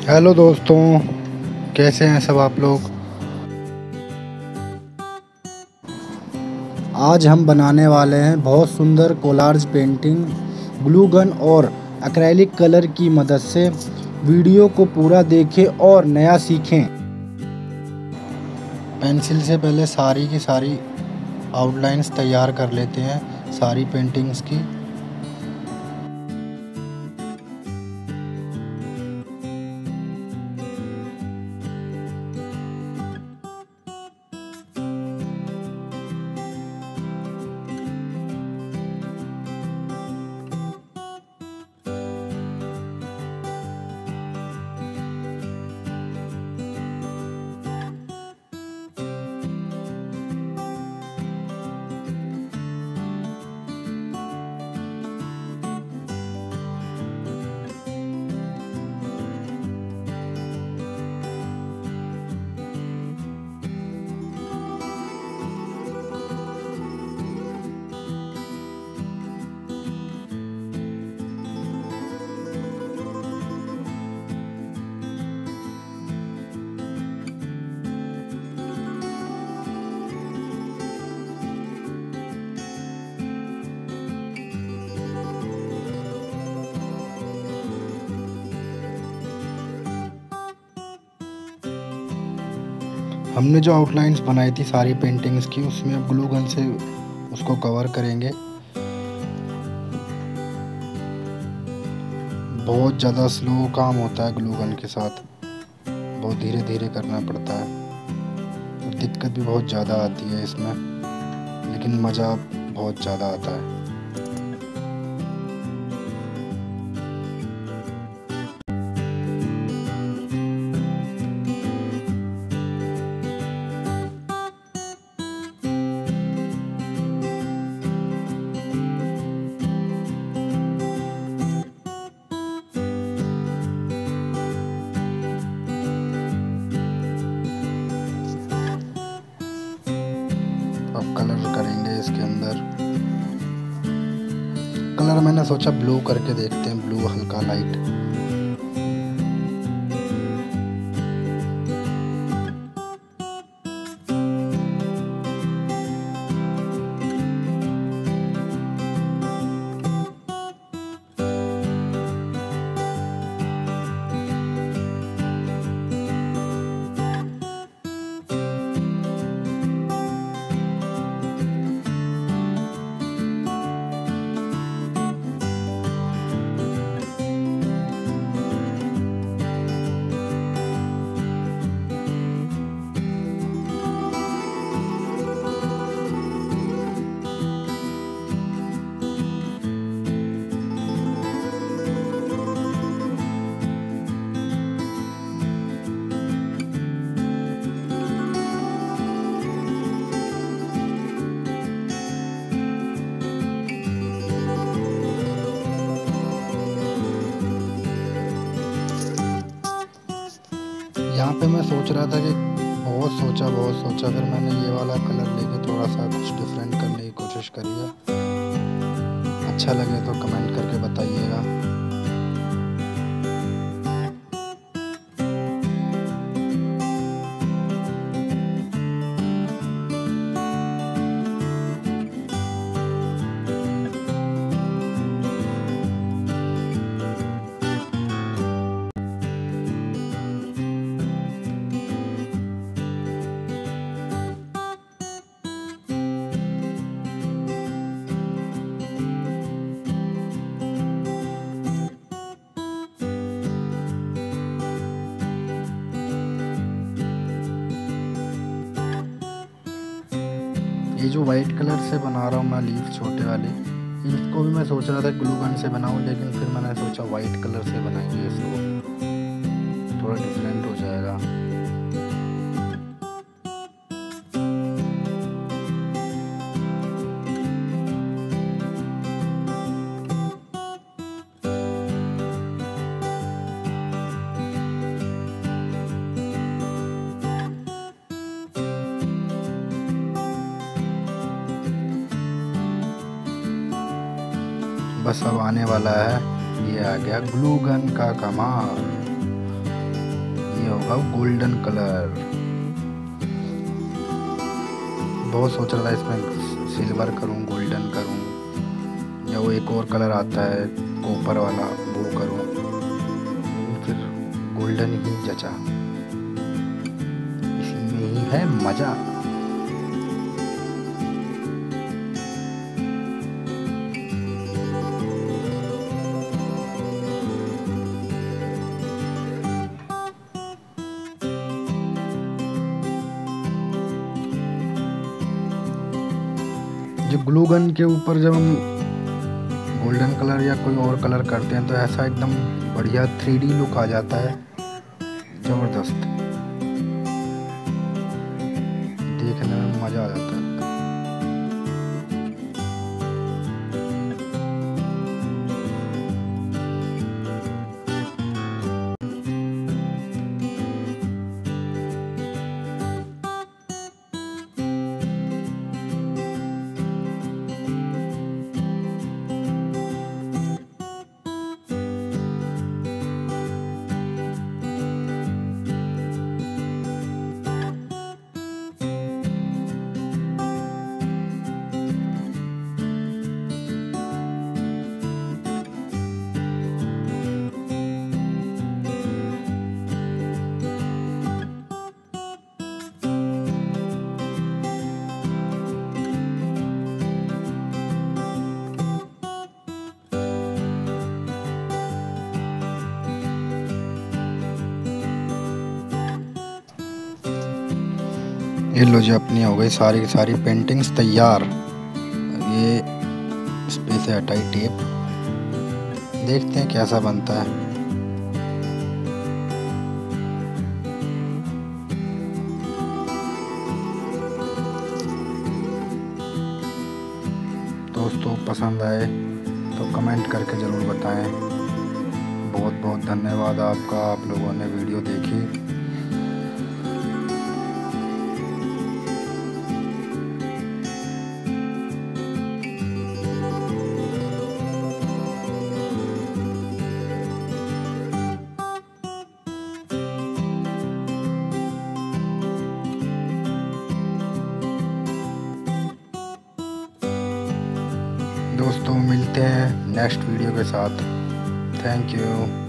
Hello दोस्तों, कैसे हैं सब आप लोग। आज हम बनाने वाले हैं बहुत सुंदर कोलाज पेंटिंग ग्लू गन और एक्रेलिक कलर की मदद से। वीडियो को पूरा देखें और नया सीखें। पेंसिल से पहले सारी की सारी आउटलाइंस तैयार कर लेते हैं सारी पेंटिंग्स की। हमने जो आउटलाइंस बनाई थी सारी पेंटिंग्स की, उसमें अब ग्लू गन से उसको कवर करेंगे। बहुत ज़्यादा स्लो काम होता है ग्लू गन के साथ, बहुत धीरे धीरे करना पड़ता है। दिक्कत भी बहुत ज़्यादा आती है इसमें, लेकिन मज़ा बहुत ज़्यादा आता है। अब कलर करेंगे इसके अंदर। कलर मैंने सोचा ब्लू करके देखते हैं, ब्लू हल्का लाइट। यहाँ पे मैं सोच रहा था कि बहुत सोचा, फिर मैंने ये वाला कलर लेके थोड़ा सा कुछ डिफरेंट करने की कोशिश करी है। अच्छा लगे तो कमेंट करके बताइएगा। ये जो वाइट कलर से बना रहा हूँ मैं लीफ छोटे वाले, इसको भी मैं सोच रहा था ग्लू गन से बनाऊँ, लेकिन फिर मैंने सोचा वाइट कलर से बनाएंगे इसको, थोड़ा डिफरेंट हो जाएगा। बस अब आने वाला है, ये आ गया ग्लू गन का कमाल। अब गोल्डन कलर, बहुत सोच रहा था इसमें सिल्वर करूं, गोल्डन करूं, या वो एक और कलर आता है कॉपर वाला वो करूं, फिर गोल्डन ही जचा, इसी में ही है मजा। जो ग्लू गन के ऊपर जब हम गोल्डन कलर या कोई और कलर करते हैं तो ऐसा एकदम बढ़िया 3D लुक आ जाता है, ज़बरदस्त, देखने में मज़ा आ जाता है। ये लो जी, अपनी हो गई सारी की सारी पेंटिंग्स तैयार। ये इस पे से हटाई टेप, देखते हैं कैसा बनता है। दोस्तों पसंद आए तो कमेंट करके ज़रूर बताएं। बहुत बहुत धन्यवाद आपका, आप लोगों ने वीडियो देखी। दोस्तों मिलते हैं नेक्स्ट वीडियो के साथ। Thank you.